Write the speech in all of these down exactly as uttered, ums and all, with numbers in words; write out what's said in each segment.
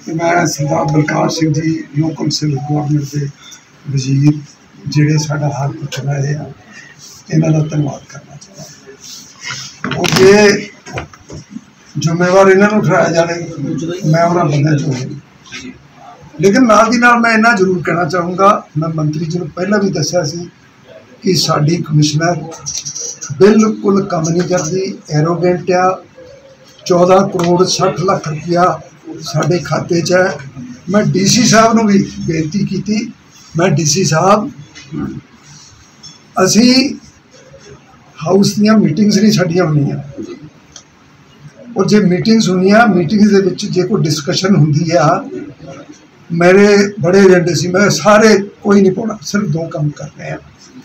तो मैं सरदार Balkar Singh ji local civil government के वजीर जिहड़े साडा हाल चलाए हैं इन्हां दा धन्नवाद करना चाहता और जे जिम्मेवार इन्हां नूं ठहराया जाए मैं उन्हां बंदियां चों हूं। लेकिन नाल दी नाल मैं इन्ना जरूर कहना चाहूँगा, मैं मंत्री जी नूं पहला भी दस्सिया सी कि साडी कमिश्नर बिल्कुल काम नहीं करती, एरोगेंट आ। चौदह करोड़ सठ लाख रुपया साढ़े खाते च है। मैं डी सी साहब नूं भी बेनती की, मैं डी सी साहब असी हाउस दियां मीटिंग्स नहीं साडियां होंदियां और जे मीटिंग्स होंदियां मीटिंग्स दे विच जे कोई डिस्कशन हुंदी आ मेरे बड़े एजेंडे सी, मैं सारे कोई नहीं पाउणा, सिर्फ दो काम करने हैं।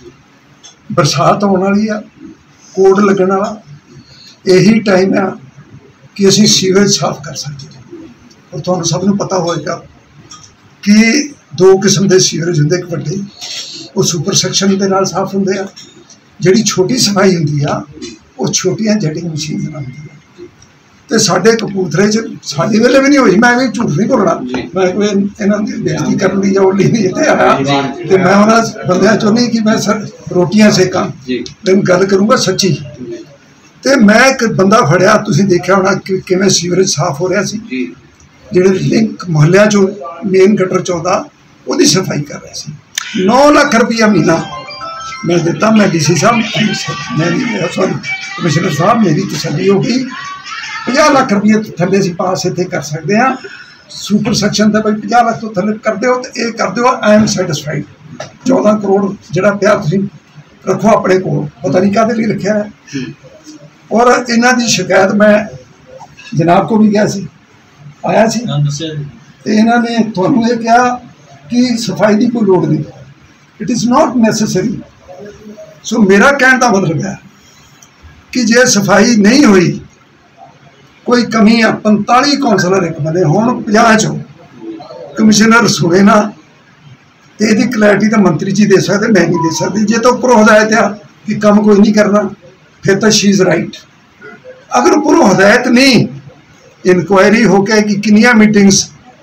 बरसात आने वाली आ, कोड लगन वाला, यही टाइम आ कि असी सीवेज साफ कर सकते हैं। और तुहानूं सब नूं पता होएगा कि दो किस्म के सीवरेज होंदे, एक वड्डे वो सुपर सैक्शन के नाल साफ होंदे आ, जिहड़ी छोटी सफाई होंदी आ वो छोटियां जेटिंग मशीन नाल होंदी आ। तो साडे कपूरथले च साडे वेले भी नहीं हुई, मैं भी झूठ नहीं बोलना, मैं कोई इन्हां दी बेइज्जती करन दी जां लई नहीं इत्थे आया ते मैं उन्हां बंदियां चों नहीं कि मैं रोटियां सेकां, लेकिन गल करूँगा सच्ची। तो मैं एक बंदा फड़िया, तुसीं देखिया होना कि किवें सीवरेज साफ हो रहा सी, जिहड़े लिंक मुहल्लियां चों मेन गटर चौंदा उहदी सफाई कर रहे सी। नौ लाख रुपया महीना मैं दिता। मैं डी सी साहब मेरी सॉरी कमिश्नर साहब मेरी तसल्ली हो गई, पचास लाख रुपये तो थले असीं पास इत्थे कर सकते हैं। सुपर सैक्शन तो भाई पचास लाख तो थले कर दो तो ये कर दो, आई एम सैटिस्फाइड। चौदह करोड़ जिहड़ा पिया तुसीं रखो अपने कोल, पता नहीं काहदे लई रखिया है। और इन्हां दी शिकायत मैं जनाब को भी गया सी, आया सी, तो इन्होंने तुहानूं ये कहा कि सफाई की कोई लोड़ नहीं, it is not necessary. So मेरा कहने का मतलब है कि जे सफाई नहीं हुई, कोई कमी है, पंताली कौंसलर एक बने हुण पचास चो कमिश्नर सुने ना, तो यदी क्लैरिटी तो मंत्री जी दे सकते, मैं नहीं दे सकती। जे तो उपरों हदायत आ कि काम कोई नहीं करना, फिर तो शी इज़ राइट। अगर उपरों हदायत नहीं, इनकुआयरी हो के कि किनिया मीटिंग्स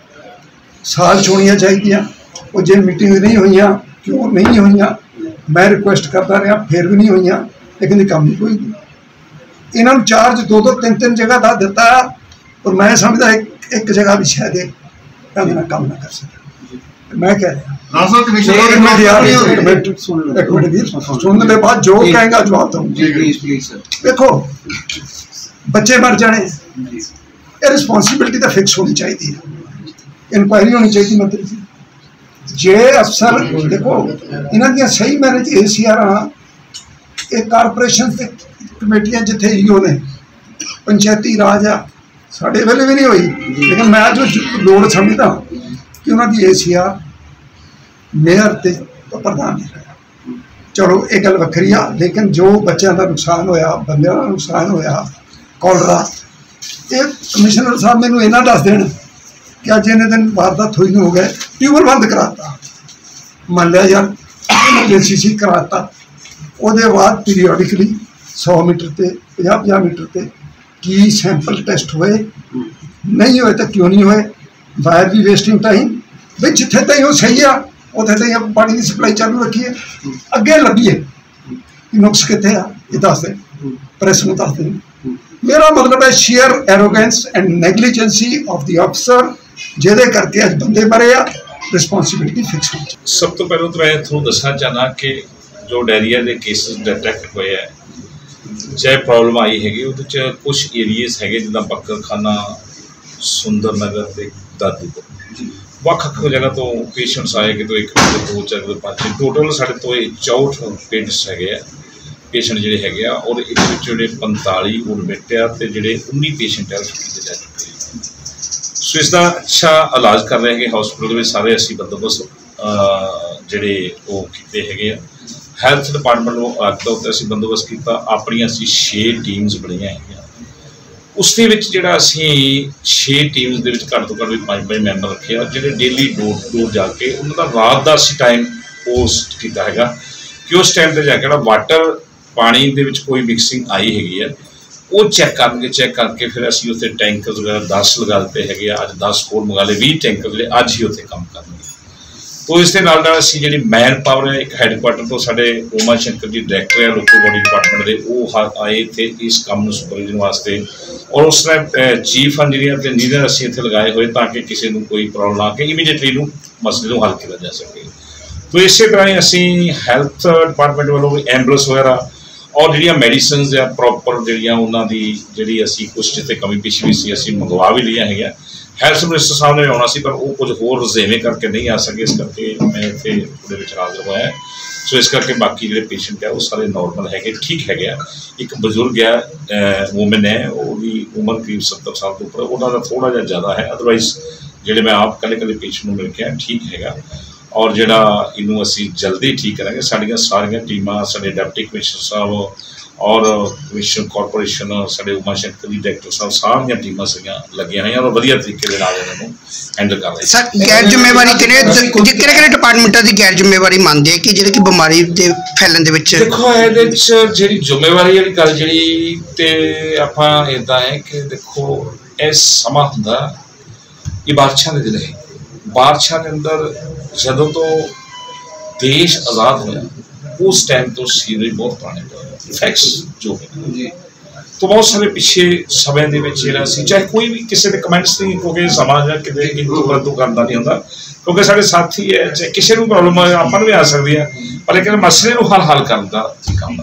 साल च होनियां चाहिए, और जे मीटिंग नहीं हुई क्यों नहीं हुई, मैं रिक्वेस्ट करता रहा फिर भी नहीं हुई, लेकिन ये काम नहीं कोई नहीं। इन्हों चार्ज दो दो तीन तीन जगह का दिता, और मैं समझदा एक एक जगह भी शायद ढंग नाल काम ना कर सके। मैं कह रहा सुनने के बाद जो कहेगा जवाब दूंगा। देखो बच्चे मर जाने, ये रिस्पॉन्सिबिलिटी तो फिक्स होनी चाहिए, इंक्वायरी होनी चाहिए मंत्री जी। जे अफसर देखो इन्हां दियां सही मैरिज ए सी आर एक कारपोरेशन से कमेटियां जिथे ईओ ने पंचायती राज आ साढ़े वेले भी नहीं हुई, लेकिन मैं जो लोड़ समझदा कि उन्होंने ए सी आर मेयर ते प्रधान नहीं रहा। चलो ये गल वक्री आ, लेकिन जो बच्चों का नुकसान होया, बंदियां का नुकसान होया, कॉलरा, ये कमिश्नर साहब मैनू इन्ना दस देन कि अज इन्ने दिन वारदात हुई हो गए, ट्यूबल बंद कराता, मान लिया यार एमरजेंसी सी कराता, उसके बाद पीरियोडिकली सौ मीटर से पचास पचास मीटर से की सैंपल टेस्ट हुए, नहीं हुए तो क्यों नहीं हुए, वायर भी वेस्टिंग टाइम भाई जिथे तई वो सही आ उथे तई पानी की सप्लाई चालू रखिए, अगे लभीए नुक्स कितने आ ये दस दें, प्रेस में दस दें। मेरा मतलब है sheer arrogance and negligence of the अफसर जिहदे करके अज बंदे मरे आ, रिस्पॉन्सिबिलिटी फिक्स होनी चाहिए। सब तो पहले तो मैं थोड़ा दसना चाहना कि जो डायरिया के केसेस डिटेक्ट हुए हैं, चाहे प्रॉब्लम आई हैगी वो कुछ एरिएज है जिदा बकर खाना, सुंदर नगर ते दादूपुर ਵੱਖ-ਵੱਖ जगह तो पेशेंट्स आए कि तो एक दो चार दो पाँच टोटल साढ़े तो चौंठ पेशेंट्स है पेशेंट जोड़े है, और जो पंताली एडमिट आ तो जोड़े उन्नी पेशेंट है छुट्टी जा चुके हैं। सो इसका अच्छा इलाज कर रहे हैं हॉस्पिटल में, सारे असी बंदोबस्त जोड़े वो किए है। हैल्थ डिपार्टमेंट को अग के उत्ते असी बंदोबस्त किया, अपनी असी छे टीम्स बनाई है, उसके जोड़ा असी छे टीम्स के घट तो घट भी पाँच पाँच मैंबर रखे, जोड़े डेली डोर टू डोर जाके उन्होंने रात का असी टाइम पोस्ट किया है कि उस टाइम पर जाके वाटर पानी दे विच कोई मिक्सिंग आई हैगी है वो चैक करके चैक करके फिर असी उत्थे टैंकर वगैरह दस लगा दिते है, अज दस होर मंगा ले, बीस टैंकर ले अज ही उत्थे काम करनगे। तो इस दे नाल नाल असी जिहड़ी मैन पावर है, एक हैडकुआटर तो साडे उमा शंकर जी डायरैक्टर है लोकल बॉडी डिपार्टमेंट के, वो आए इत्थे इस काम नूं सुपरविजन वास्ते, और उस टाइम चीफ इंजीनियर ते इंजीनियर असी इत्थे लगाए हुए ताकि किसी नूं कोई प्रॉब्लम ना आके इमीडिएटली नूं मसले नूं हल किया जा सके। तो इस तरह ही असी हैल्थ डिपार्टमेंट वालों भी एंबुलेंस वगैरह और जिहड़ियां मेडिसिनस या प्रॉपर जिहड़ियां उन्हां दी जिहड़ी असी कुछ जिते कमी पेशी भी सी असी मंगवा भी लिया है। हैल्थ मिनिस्टर साहब ने आना सी पर वो कुछ होर रजेवें करके नहीं आ सके, इस करके मैं इत्थे थोड़े विच हाज़र होया। सो इस करके बाकी जिहड़े पेशेंट है वो सारे नॉर्मल है, ठीक है। एक बजुर्ग है वूमेन है, उसकी उम्र करीब सत्तर साल तो उपर, उन्होंने थोड़ा जिहा ज़्यादा है, अदरवाइज जिहड़े मैं आप कल कल पेशेंट नूं मिल के आया ठीक है। और जिहड़ा इनू असी जल्दी ठीक करांगे, साडियां सारियां टीमां साडे डिप्टी कमिश्नर साहब और कमिश्नर कॉरपोरेशन साडे उमा शंकर जी डायरैक्टर साहब सारियां टीमां सारियां लगियां होईयां और वधिया तरीके दे नाल इन्हां नूं हैंडल कर रहे। सर गैर जिम्मेवारी किहड़े किहड़े किहड़े डिपार्टमेंटां दी गैर जिम्मेवारी मानदे है कि जिहड़ी कि बीमारी दे फैलन दे विच? देखो इहदे विच जिहड़ी जिम्मेवारी वाली गल जिहड़ी ते आपां इदां है कि देखो इस समा हुंदा ये बारिशां दे दिन है, बारिशां दे अंदर जदों तो देश आज़ाद होया उस टाइम तो सीवरेज बहुत पुराने फैक्ट्स जो है, तो बहुत सारे पिछले समय दे विच जिहड़ा सी चाहे कोई भी किसी के कमेंट्स नहीं, क्योंकि समाज है कि इंतू बंदू करता नहीं होंदा, क्योंकि साढ़े साथी है चाहे किसी को प्रॉब्लम आपां नूं भी आ सकती है, पर लेकिन मसले नूं हल हल करन दा काम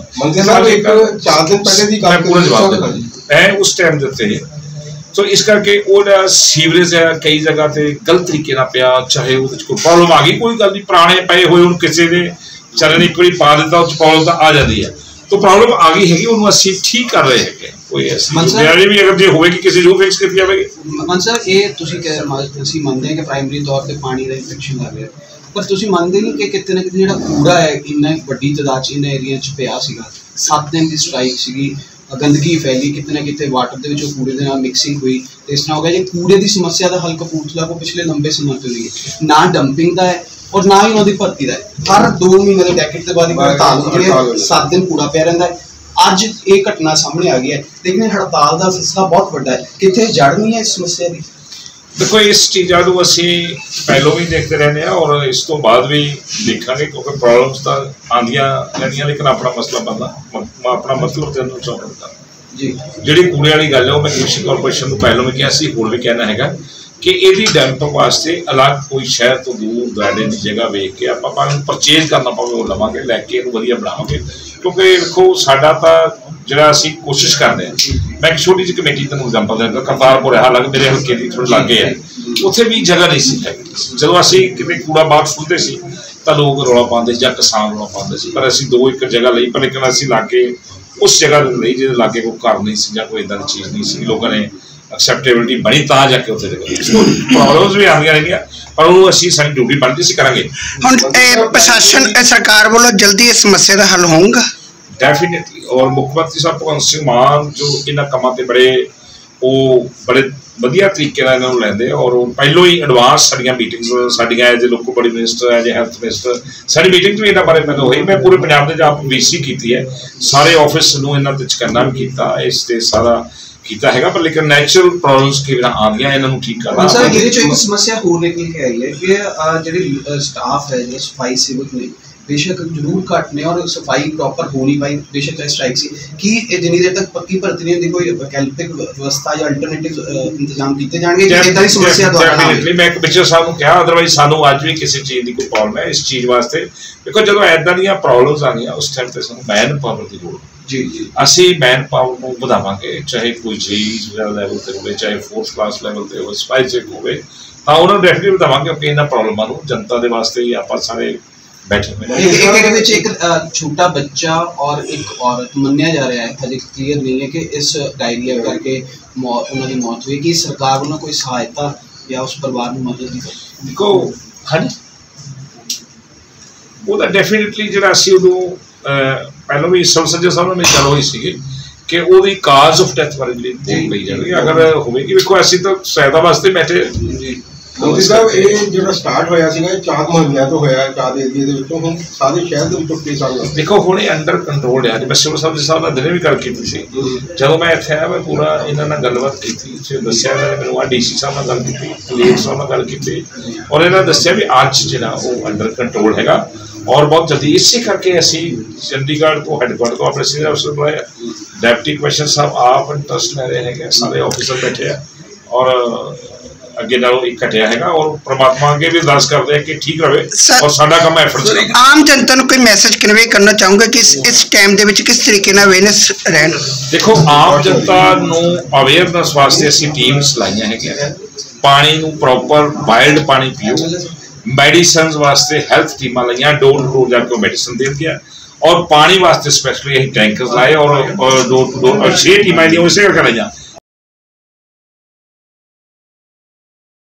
चार दिन पहले दी मैं पूरा जवाब देना मैं उस टाइम दिते। तो इस करके वो सीवरेज है कई जगह ते गलत तरीके नाल पिया, चाहे वो कोई प्रॉब्लम आ गई कोई गल नहीं, पुराने पे हुए हुण किसी ने चलन एक बार पा दिता उस प्रॉब्लम तो आ जाती है, तो प्रॉब्लम आ गई हैगी उन्होंने असीं ठीक कर रहे हैं। कोई ऐसी जिम्मेदारी भी अगर जो होगी किसी जो फिक्स की जाएगी। मन सर ये तुसीं कह असीं मनदे हैं कि प्राइमरी तौर पर पानी का इन्फेक्शन लग रहा है, पर तुसीं मनदे नहीं कि कितने ना कितने जिहड़ा कूड़ा है इन्ना वड्डी तादाद च इन्हां एरिया च पिया सीगा, सत्त दिन की स्ट्राइक सीगी, गंदगी फैली, कितने ना कितने वाटर के कूड़े के नाल मिक्सिंग हुई, तो इस तरह हो गया जी कूड़े की समस्या का हल कपूरथला को पिछले लंबे समय तो हुई है, ना डंपिंग का है और ना ही उन्होंने भर्ती का है। हर दो महीने के डैकेट के बाद हड़ताल होती है, सत्त दिन कूड़ा पिया रहिंदा है। अज एक घटना सामने आ गई है, लेकिन हड़ताल का सिलसिला बहुत बड़ा है, कितने जड़ नहीं है इस समस्या की। देखो इस चीज़ों को असी पहलों भी देखते रहने और इस तो बाद भी देखांगे, क्योंकि प्रॉब्लम्स तो आंदियां रहंदियां, लेकिन अपना मसला बनना अपना मतलब तेन चाहता जी जी कूड़े वाली गल है वो मैं कमिश्नर कॉरपोरेशन को पहलों भी कहा सी, होर भी कहना है कि यदि डैम्प वास्ते अलग कोई शहर तो दूर दराडे की जगह वेख के आप परचेज करना पवे वो लवांगे, लैके वधिया बनावांगे, क्योंकि देखो साडा तो जिहड़ा असीं कोशिश करते हैं। मैं एक छोटी जी कमेटी तुहानूं एग्जाम्पल देंदा, करतारपुर है हालांकि मेरे हल्के की थोड़े लागे है, उत्थे भी जगह नहीं सी हैगी, जदों असीं किते कूड़ा बाहर सुट्टदे सी तां लोग रौला पाउंदे जां किसान रौला पाउंदे सी, पर असीं दो एकड़ जगह लई, पर लेकिन असीं लागे उस जगह नहीं जिहदे लागे कोई घर नहीं सी जां कोई इदां दी चीज़ नहीं सी, लोगों ने एक्सैप्टेबिलिटी बनी तां जाके उत्थे प्रॉब्लम्स भी आंदियां रहिंदियां, पर वो असीं साडी ड्यूटी बनदी सी करांगे। हुण प्रशासन सरकार वालों जल्दी इस समस्या का हल होगा डेफिनेटली, और मुख्यमंत्री साहब भगवंत सिंह मान जो इन्हां कामां ते बड़े वो बड़े वधिया तरीके नाल इन्हां नूं लैंदे, और पहलों ही एडवांस साडियां मीटिंग्स साडियां as a local body minister as a health minister साडी मीटिंग भी इन्हां बारे पहलों हुई, मैं पूरे पंजाब दे आप वीसी कीती है, सारे ऑफिस नूं इन्हां ते चकन्ना भी कीता, इस ते सारा कीता हैगा, पर लेकिन नेचुरल प्रॉब्लम्स के बिना आंदियां इन्हां नूं ठीक करना। सर इहदे चों एक समस्या होर निकल के आई है कि जिहड़ी स्टाफ है जो सफाई सेवक ने बेशक जरूर घट ने और सफाई प्रॉपर हो नहीं पाई, बेशक स्ट्राइक सी कि जिन्नी देर तक पक्की भर्ती नहीं होती कोई वैकल्पिक व्यवस्था या अल्टरनेटिव इंतजाम किए जाएंगे इदां दी समस्या दोबारा डेफिनेटली मैं कमिश्नर साहब को कहा, अदरवाइज सानू अज भी किसी चीज़ की कोई प्रॉब्लम है इस चीज़ वास्ते, देखो जो इदां दी प्रॉब्लम्स आनियां उस टाइम ते सानू मैन पावर की लोड़ जी जी असी मैन पावर को बढ़ावांगे, चाहे कोई जेई लैवल पर हो चाहे फोर्थ क्लास लैवल पर हो स्पाई चेक हो तो उन्होंने डेफिनेटली बढ़ावांगे, क्योंकि इन्हां प्रॉब्लमां नूं जनता के वास्ते ही आप सारे बैठे हुए। एक, एक, एक छोटा बच्चा और एक औरत मन्निया जा रहा है, अजे क्लीयर नहीं है कि इस डायरिया करके उन्होंने मौत हुई, कि सरकार उन्होंने कोई सहायता या उस परिवार में मदद नहीं कर। देखो हाँ जी वो डेफिनेटली जो असी उदों पहलों भी सब सज्जन साहब ने गल हुई सी कि वो काज ऑफ डैथ बारे जी ली जाएगी, अगर होगी देखो असी तो सहायता वास्ते बैठे ਮੋਦੀ ਸਾਹਿਬ ਇਹ ਜਿਹੜਾ ਸਟਾਰਟ ਹੋਇਆ ਸੀਗਾ ਇਹ ਚਾਰ ਮਹੀਨਿਆਂ ਤੋਂ ਹੋਇਆ ਚਾਰ ਏਰੀਏ ਦੇ ਵਿੱਚੋਂ ਹੁਣ ਸਾਰੇ ਸ਼ਹਿਰ ਦੇ ਵਿੱਚੋਂ ਕੇਸ ਆ ਗਏ। ਦੇਖੋ ਹੁਣ ਇਹ ਅੰਡਰ ਕੰਟਰੋਲ ਹੈ। ਮੈਂ ਸਿਵਲ ਸਾਹਿਬ ਦੇ ਸਾਹਿਬ ਨਾਲ ਦਿਨੇ ਵੀ ਗੱਲ ਕੀਤੀ ਸੀ। ਜਦੋਂ ਮੈਂ ਇੱਥੇ ਆਇਆ ਮੈਂ ਪੂਰਾ ਇਹਨਾਂ ਨਾਲ ਗੱਲਬਾਤ ਕੀਤੀ ਤੇ ਦੱਸਿਆ ਇਹਨਾਂ ਨੇ ਮੈਨੂੰ ਆ ਡੀ ਸੀ ਸਾਹਿਬ ਨਾਲ ਗੱਲ ਕੀਤੀ, ਕਲੇਰ ਸਾਹਿਬ ਨਾਲ ਗੱਲ ਕੀਤੀ ਔਰ ਇਹਨਾਂ ਦੱਸਿਆ ਵੀ ਅੱਜ ਜਿਹੜਾ ਉਹ ਅੰਡਰ ਕੰਟਰੋਲ ਹੈਗਾ ਔਰ ਬਹੁਤ ਜਲਦੀ। ਇਸੇ ਕਰਕੇ ਅਸੀਂ ਚੰਡੀਗੜ੍ਹ ਤੋਂ ਹੈਡਕੁਆਟਰ ਤੋਂ ਆਪਣੇ ਸੀਨੀਅਰ ਅਫਸਰ ਬੁਲਾਏ, ਡਿਪਟੀ ਕਮਿਸ਼ਨਰ ਸਾਹਿਬ ਆਪ ਇੰਟਰਸਟ ਲੈ ਰਹੇ ਹੈਗੇ, ਸਾਰੇ ਆਫਿਸਰ ਬੈਠੇ ਆ ਔਰ ਅੱਗੇ ਨਾਲੋਂ ਇੱਕ ਘਟਿਆ ਹੈਗਾ ਔਰ ਪ੍ਰਮਾਤਮਾ ਅੱਗੇ ਵੀ ਅਰਦਾਸ ਕਰਦੇ ਆ ਕਿ ਠੀਕ ਰਹੇ ਔਰ ਸਾਡਾ ਕੰਮ ਐਫਰਟ ਕਰੇ। ਆਮ ਜਨਤਾ ਨੂੰ ਕੋਈ ਮੈਸੇਜ ਕਨਵੇ ਕਰਨਾ ਚਾਹੂੰਗਾ ਕਿ ਇਸ ਟਾਈਮ ਦੇ ਵਿੱਚ ਕਿਸ ਤਰੀਕੇ ਨਾਲ ਅਵੇਅਰਨੈਸ ਰਹਿਣ? ਦੇਖੋ ਆਮ ਜਨਤਾ ਨੂੰ ਅਵੇਅਰਨੈਸ ਵਾਸਤੇ ਅਸੀਂ ਟੀਮਸ ਲਾਈਆਂ ਹੈਗੀਆਂ। ਪਾਣੀ ਨੂੰ ਪ੍ਰੋਪਰ ਬਾਇਲਡ ਪਾਣੀ ਪੀਓ, ਮੈਡੀਸਨਸ ਵਾਸਤੇ ਹੈਲਥ ਟੀਮਾਂ ਲਾਈਆਂ, ਡੋਰ ਟੂ ਡੋਰ ਜਾ ਕੇ ਮੈਡੀਸਨ ਦੇਣਗੀਆਂ ਔਰ ਪਾਣੀ ਵਾਸਤੇ ਸਪੈਸ਼ਲੀ ਅਸੀਂ ਟੈਂਕਰਸ ਲਾਏ ਔਰ ਡੋਰ ਟੂ ਡੋਰ ਛੇ ਟੀਮਾਂ ਦੀਆਂ ਇਸੇ ਕਰਕੇ ਲਾਈਆਂ